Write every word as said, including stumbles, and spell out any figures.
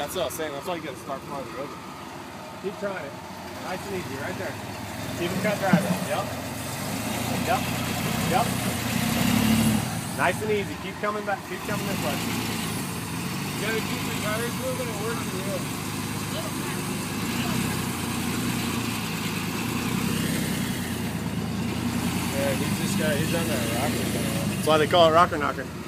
That's what I was saying. That's why you gotta start farther over. Keep trying it. Nice and easy, right there. Keep it cut driving. Yep. Yep. Yep. Nice and easy. Keep coming back. Keep coming this way. You gotta keep your tires moving and working the wheel. Yeah, he's this guy. He's on that rocker. That's why they call it rocker knocker.